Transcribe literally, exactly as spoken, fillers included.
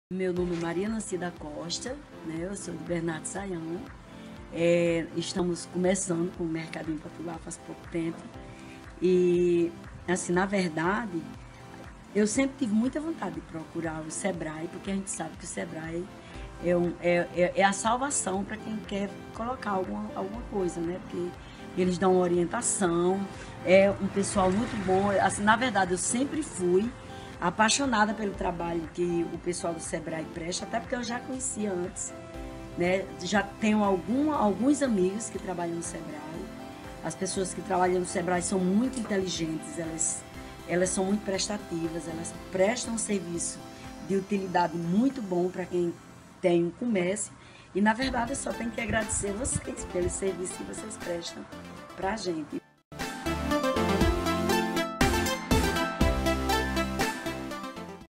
Meu nome é Maria Nancy da Costa, né? Eu sou de Bernardo Sayão. É, estamos começando com o Mercadinho Popular faz pouco tempo. E, assim, na verdade, eu sempre tive muita vontade de procurar o Sebrae, porque a gente sabe que o Sebrae é, um, é, é, é a salvação para quem quer colocar alguma, alguma coisa, né? Porque eles dão orientação, é um pessoal muito bom. Assim, na verdade, eu sempre fui apaixonada pelo trabalho que o pessoal do Sebrae presta, até porque eu já conhecia antes, né? Já tenho algum, alguns amigos que trabalham no Sebrae. As pessoas que trabalham no Sebrae são muito inteligentes, elas, elas são muito prestativas, elas prestam um serviço de utilidade muito bom para quem tem um comércio. E, na verdade, eu só tenho que agradecer vocês pelo serviço que vocês prestam para a gente.